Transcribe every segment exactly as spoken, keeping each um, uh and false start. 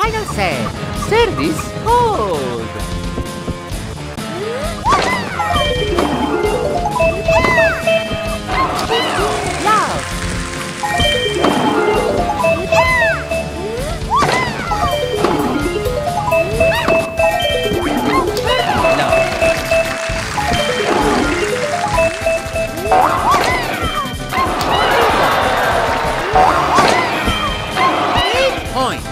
Final set. Service hold. Love. Point.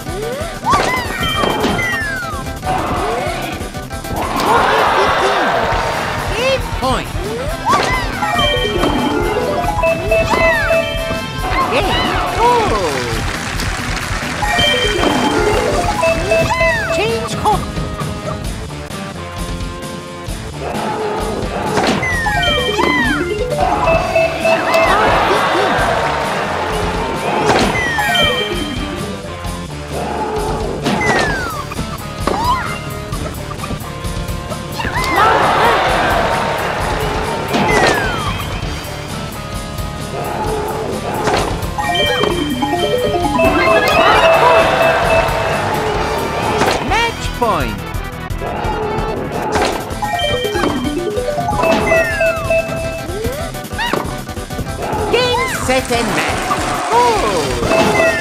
Eight point. Game hold. Change home. Point. Game, set, and match. Oh!